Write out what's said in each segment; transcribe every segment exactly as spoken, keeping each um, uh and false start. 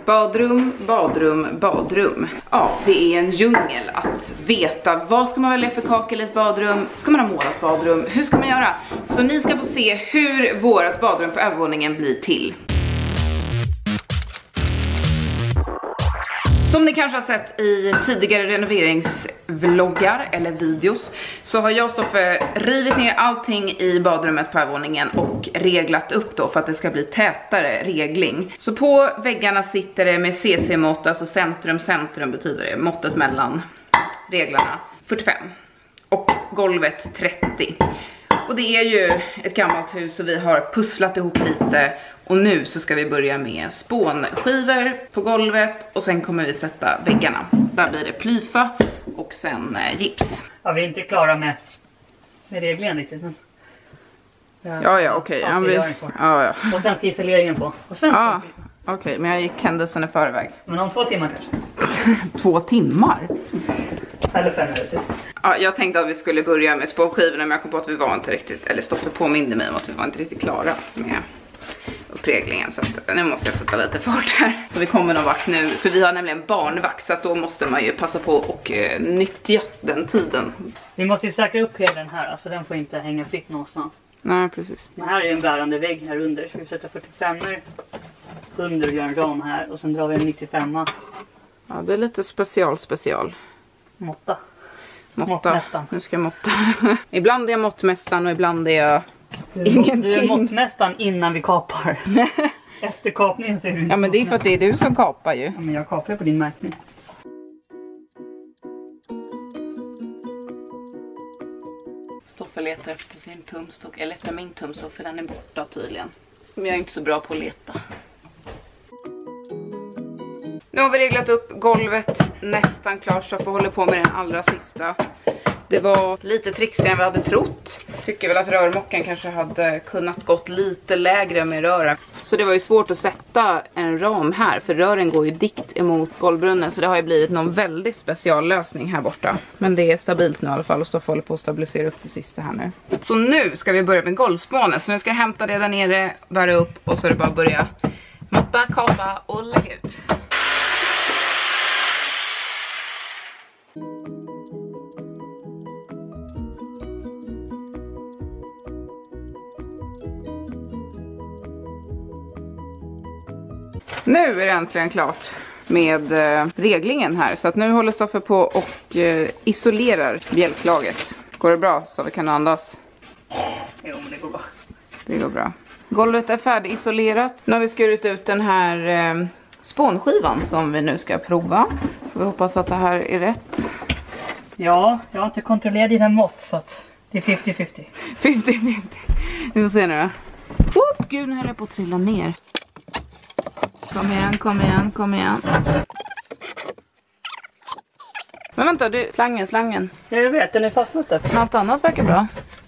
Badrum, badrum, badrum. Ja, det är en djungel att veta vad ska man välja för kakel i ett badrum. Ska man ha målat badrum? Hur ska man göra? Så ni ska få se hur vårt badrum på övervåningen blir till. Som ni kanske har sett i tidigare renoveringsvloggar eller videos så har jag och Stoffe rivit ner allting i badrummet på övervåningen och reglat upp då för att det ska bli tätare regling. Så på väggarna sitter det med C C-mått, alltså centrum, centrum betyder det, måttet mellan reglarna, fyrtiofem och golvet trettio. Och det är ju ett gammalt hus och vi har pusslat ihop lite. Och nu så ska vi börja med spånskivor på golvet och sen kommer vi sätta väggarna. Där blir det plyfa och sen eh, gips. Ja, vi är inte klara med, med reglingen riktigt. Men... Ja, ja, ja okej. Okay. Ja, vi... ja, ja. Och sen ska isoleringen på. Och sen ja, okej. Okay. Men jag gick händelsen i förväg. Men om två timmar kanske? Två timmar? Eller fem minuter. Ja, jag tänkte att vi skulle börja med spånskivorna men jag kom på att vi var inte riktigt, eller Stoffe påminde mig om att vi var inte riktigt klara med uppreglingen. Så att nu måste jag sätta lite fart här. Så vi kommer någon vart nu, för vi har nämligen barnvakt så att då måste man ju passa på och eh, nyttja den tiden. Vi måste ju säkra upp hela den här, alltså den får inte hänga fritt någonstans. Nej, precis. Men här är en bärande vägg här under, så vi sätter fyrtiofem under och gör en ram här och sen drar vi en nittiofem. Ja, det är lite special special. Måtta. Måtta. Måttmästaren. Nu ska jag måtta. Ibland är jag måttmästaren och ibland är jag du, ingenting. Du är måttmästaren innan vi kapar. Efter kapningen så är du inte. Ja, men det är för att det är du som kapar ju. Ja, men jag kapar på din märkning. Stoffe letar efter sin tumstock, eller efter min tumstock för den är borta tydligen. Men jag är inte så bra på att leta. Nu har vi reglat upp golvet nästan klart så får hålla på med den allra sista. Det var lite trixigare än vi hade trott. Tycker väl att rörmocken kanske hade kunnat gått lite lägre med rören. Så det var ju svårt att sätta en ram här för rören går ju dikt emot golvbrunnen. Så det har ju blivit någon väldigt speciallösning här borta. Men det är stabilt nu i alla fall och Stoffe håller på att stabilisera upp det sista här nu. Så nu ska vi börja med golvspånet. Så nu ska jag hämta det där nere, bära upp och så är det bara att börja matta, kapa och lägga ut. Nu är det äntligen klart med eh, reglingen här. Så att nu håller Stoffe på och eh, isolerar bjälklaget. Går det bra så vi kan andas? Jo, men det går bra. Det går bra. Golvet är färdigisolerat. Nu har vi skurit ut den här eh, spånskivan som vi nu ska prova. Vi hoppas att det här är rätt. Ja, jag har inte kontrollerat dina mått så att det är femtio femtio. femtio femtio. Vi får se nu då. Oh, gud, nu höll jag på att trilla ner. Kom igen, kom igen, kom igen. Men vänta, du, slangen, slangen. Ja, jag vet, den är fastnat där. Allt annat verkar bra.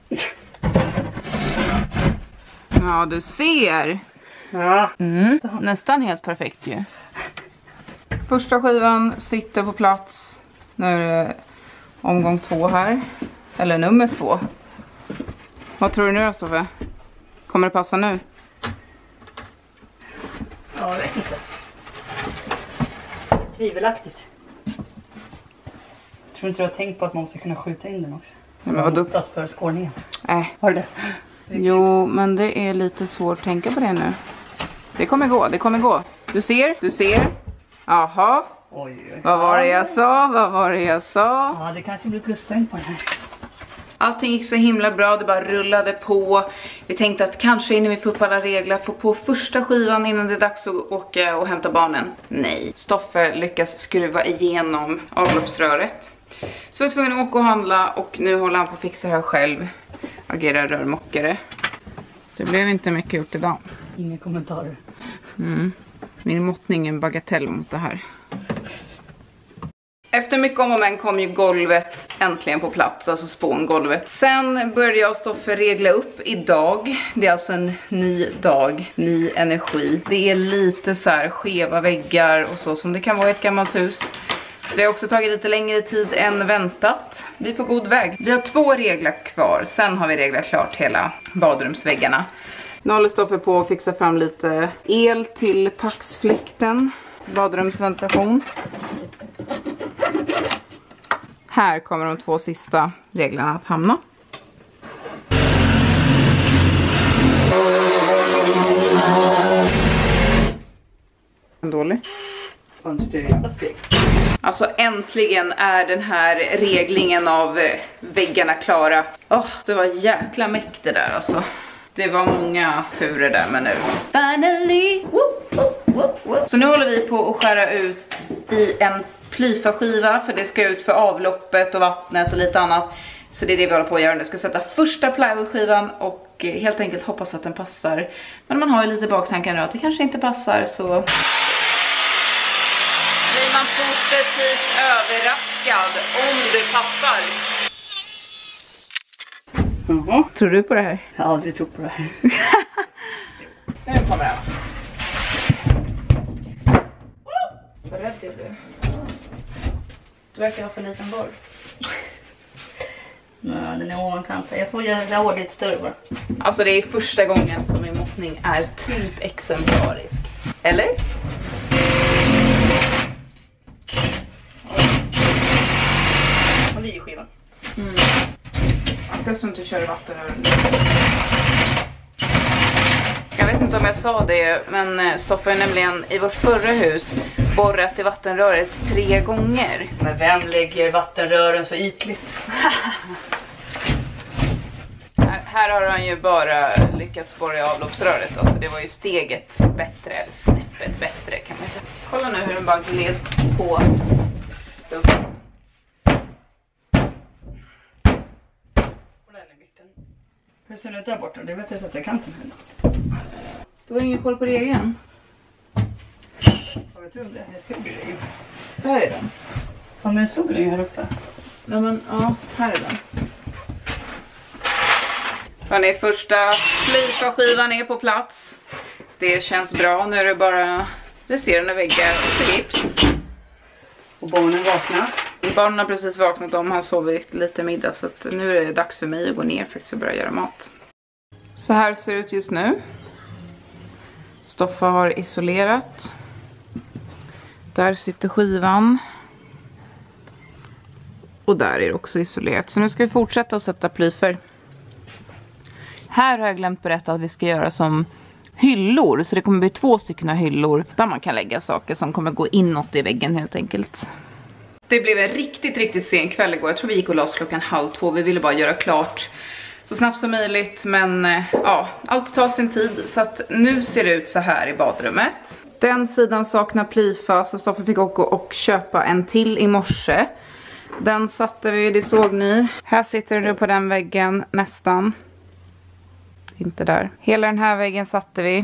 Ja, du ser. Ja. Mm, nästan helt perfekt ju. Första skivan sitter på plats. Nu är det omgång två här. Eller nummer två. Vad tror du nu då, Stoffe? Kommer det passa nu? Ja, jag vet inte. Tvivelaktigt. Jag tror inte du har tänkt på att man måste kunna skjuta in den också. Ja, men vad dumt. För skårningen. Nej. Har du det? Jo, men det är lite svårt att tänka på det nu. Det kommer gå, det kommer gå. Du ser, du ser. Jaha. Oj, oj. Vad var det jag sa? Vad var det jag sa? Ja, det kanske blir pluspoäng på den här. Allting gick så himla bra, det bara rullade på. Vi tänkte att kanske innan vi får upp alla regler, få på första skivan innan det är dags att åka och hämta barnen. Nej, Stoffe lyckas skruva igenom avloppsröret. Så vi var tvungna att åka och handla och nu håller han på att fixa det här själv. Agerar rörmockare. Det blev inte mycket gjort idag. Inga kommentarer. Mm. Min måttning är en bagatell mot det här. Efter mycket om och men kom ju golvet äntligen på plats, alltså spångolvet. Sen började jag och Stoffe regla upp idag. Det är alltså en ny dag, ny energi. Det är lite så här skeva väggar och så som det kan vara i ett gammalt hus. Så det har också tagit lite längre tid än väntat. Vi är på god väg. Vi har två regler kvar, sen har vi reglat klart hela badrumsväggarna. Nu håller Stoffe på att fixa fram lite el till paxfläkten. Badrumsventilation. Här kommer de två sista reglerna att hamna. Dålig. Alltså äntligen är den här reglingen av väggarna klara. Åh, oh, det var jäkla mäkt det där alltså. Det var många turer där, men nu. Finally! Woop, woop, woop, woop. Så nu håller vi på att skära ut i en plyfaskiva, för det ska ut för avloppet och vattnet och lite annat. Så det är det vi håller på att göra nu. Ska sätta första plywoodskivan och helt enkelt hoppas att den passar. Men man har ju lite baktankar nu att det kanske inte passar, så blir man positivt överraskad om det passar. Mm-hmm. Tror du på det här? Jag har aldrig trott på det här. Nu kommer jag. Vad rädd jag blev. Du verkar ha för liten borr. Nej, den är ovankantad. Jag får göra hårt lite större bara. Alltså det är första gången som min måttning är typ exemplarisk. Eller? Och det är skivan. Mm. Akta så inte kör vatten över den. Jag vet inte om jag sa det, men Stoffe är nämligen i vårt förra hus borrat i vattenröret tre gånger. Men vem lägger vattenrören så ytligt? här, här har han ju bara lyckats borra i avloppsröret. Alltså det var ju steget bättre, eller snäppet bättre kan man säga. Kolla nu hur den bara gled på. Hur ser det ut där borta? Det vet jag så att jag kan ta med. Du har ingen koll på regeln. Vad tror du det? Jag såg regeln. Här är den. Ja, men såg den här uppe. Ja, men ja, här är den. Hörrni, första flipa-skivan är på plats. Det känns bra. Nu är det bara resterande väggar och gips. Och barnen vaknar. Barnen har precis vaknat, de har sovit lite middag, så att nu är det dags för mig att gå ner faktiskt och börja göra mat. Så här ser det ut just nu. Stoffa har isolerat. Där sitter skivan. Och där är det också isolerat. Så nu ska vi fortsätta att sätta plyfer. Här har jag glömt berätta att vi ska göra som hyllor. Så det kommer bli två stycken hyllor där man kan lägga saker som kommer gå inåt i väggen helt enkelt. Det blev en riktigt, riktigt sen kväll igår. Jag tror vi gick och la oss klockan halv två. Vi ville bara göra klart så snabbt som möjligt. Men ja, allt tar sin tid. Så att nu ser det ut så här i badrummet. Den sidan saknar plyfa, så Stoffe fick åka och köpa en till i morse. Den satte vi, det såg ni. Här sitter den nu på den väggen, nästan. Inte där. Hela den här väggen satte vi.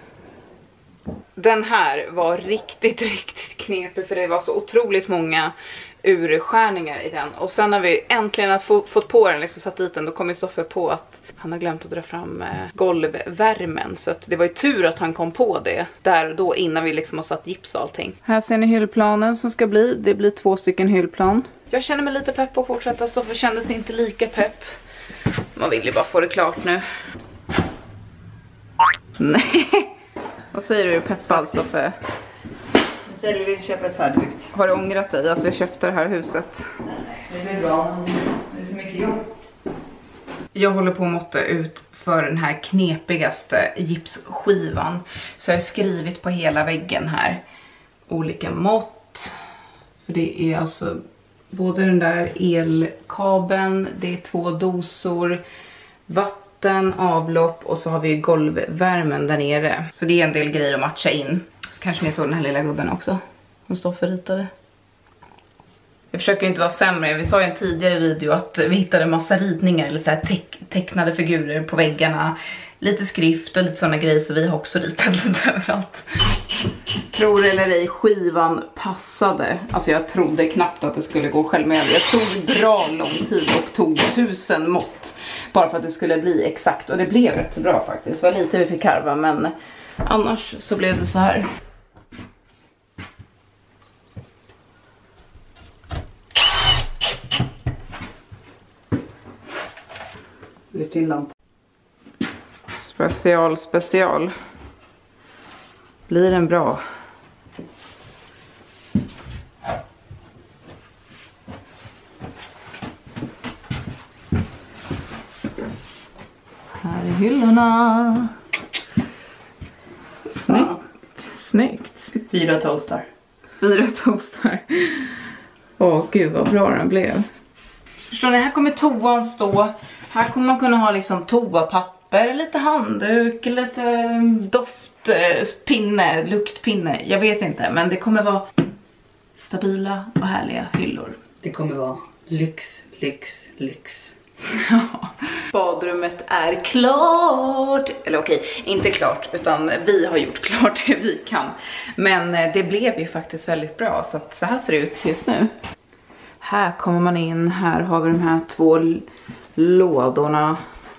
Den här var riktigt, riktigt knepig, för det var så otroligt många urskärningar i den. Och sen när vi äntligen har få, fått på den, liksom satt dit den, då kom vi Stoffe på att han har glömt att dra fram eh, golvvärmen. Så att det var ju tur att han kom på det där och då, innan vi liksom har satt gips och allting. Här ser ni hyllplanen som ska bli. Det blir två stycken hyllplan. Jag känner mig lite pepp på att fortsätta. Stoffe kände sig inte lika pepp. Man vill ju bara få det klart nu. Nej. Vad säger du, peppad Stoffe? Nu säger vi köpa ett färdigbyggt. Har du ångrat dig att vi köpte det här huset? Nej, det blir bra. Det är för mycket jobb. Jag håller på att måtta ut för den här knepigaste gipsskivan. Så jag har skrivit på hela väggen här olika mått. För det är alltså både den där elkabeln, det är två dosor, vatten, avlopp och så har vi golvvärmen där nere. Så det är en del grejer att matcha in. Så kanske ni såg den här lilla gubben också som Stoffe ritade. Jag försöker inte vara sämre. Vi sa i en tidigare video att vi hittade massa ritningar eller så här teck tecknade figurer på väggarna. Lite skrift och lite sådana grejer, så vi har också ritat lite överallt. Tror eller ej, skivan passade. Alltså jag trodde knappt att det skulle gå själv, men jag tog bra lång tid och tog tusen mått. Bara för att det skulle bli exakt, och det blev rätt så bra faktiskt. Det var lite vi fick karva, men annars så blev det så här. Lyft in lampan. Special, special. Blir den bra? hyllorna. Snyggt. Ja. Snyggt. Fyra toastar. Fyra toastar. Åh gud vad bra den blev. Förstår ni, här kommer toan stå. Här kommer man kunna ha liksom toapapper, lite handduk, lite doftpinne, luktpinne. Jag vet inte, men det kommer vara stabila och härliga hyllor. Det kommer vara lyx, lyx, lyx. Ja, badrummet är klart. Eller okej, inte klart, utan vi har gjort klart det vi kan. Men det blev ju faktiskt väldigt bra, så att så här ser det ut just nu. Här kommer man in, här har vi de här två lådorna.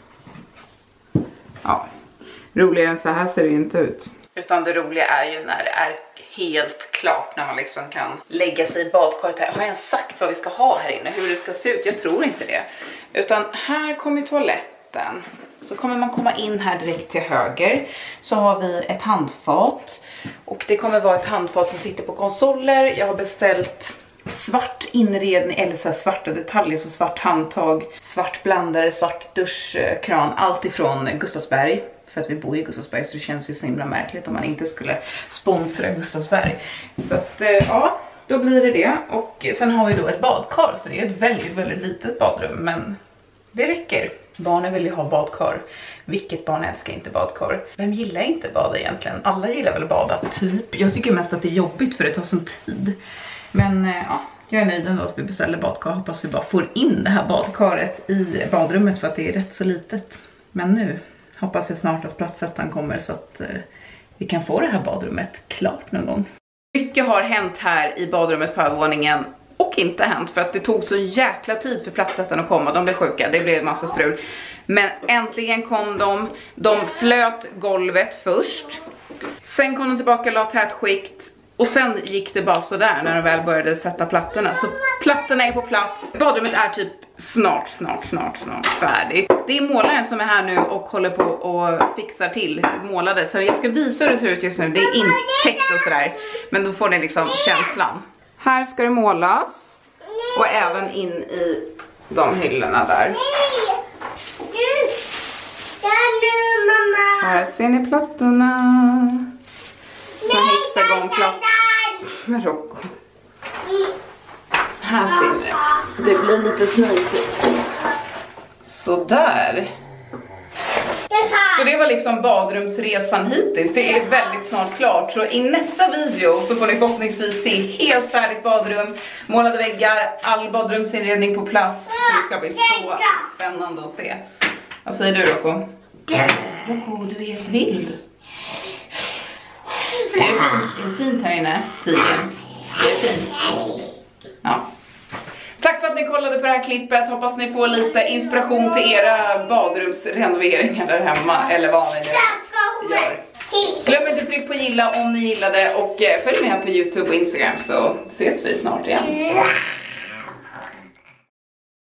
Ja, roligare än så här ser det ju inte ut. Utan det roliga är ju när det är helt klart, när man liksom kan lägga sig i badkaret här. Har jag ens sagt vad vi ska ha här inne, hur det ska se ut? Jag tror inte det. Utan här kommer toaletten. Så kommer man komma in här direkt till höger. Så har vi ett handfat. Och det kommer vara ett handfat som sitter på konsoler. Jag har beställt svart inredning, eller så här svarta detaljer, så svart handtag, svart blandare, svart duschkran, allt ifrån Gustavsberg. För att vi bor i Gustavsberg, så det känns ju så himla märkligt om man inte skulle sponsra Gustavsberg. Så att ja, då blir det det. Och sen har vi då ett badkar, så det är ett väldigt, väldigt litet badrum, men det räcker. Barnen vill ju ha badkar. Vilket barn älskar inte badkar? Vem gillar inte bada egentligen? Alla gillar väl bada, typ. Jag tycker mest att det är jobbigt för det tar sån tid. Men ja, jag är nöjd ändå att vi beställer badkar. Hoppas vi bara får in det här badkaret i badrummet, för att det är rätt så litet. Men nu hoppas jag snart att platsättaren kommer, så att eh, vi kan få det här badrummet klart någon gång. Mycket har hänt här i badrummet på övervåningen. Och inte hänt, för att det tog så jäkla tid för platsättaren att komma. De blev sjuka, det blev en massa strul. Men äntligen kom de. De flöt golvet först. Sen kom de tillbaka och la tätt skikt. Och sen gick det bara så där när de väl började sätta plattorna. Så plattorna är på plats. Badrummet är typ snart, snart, snart, snart färdigt. Det är målaren som är här nu och håller på och fixar till målade. Så jag ska visa hur det ser ut just nu. Det är intäckt och sådär. Men då får ni liksom känslan. Här ska det målas. Och även in i de hyllorna där. Här ser ni plattorna. Sen hexagonplatt med Rocco. Här ser ni. Det blir lite snidigt. Så där. Så det var liksom badrumsresan hittills. Det är väldigt snart klart. Så i nästa video så får ni förhoppningsvis se helt färdigt badrum, målade väggar, all badrumsinredning på plats. Så det ska bli så spännande att se. Vad säger du, Rocco? Rocco, du är helt vild. Är det fint? Är det fint här inne? Tiden. Är det fint? Ja. Tack för att ni kollade på det här klippet. Hoppas ni får lite inspiration till era badrumsrenoveringar där hemma. Eller vad ni nu gör. Glöm inte tryck på gilla om ni gillade. Och följ med här på YouTube och Instagram, så ses vi snart igen.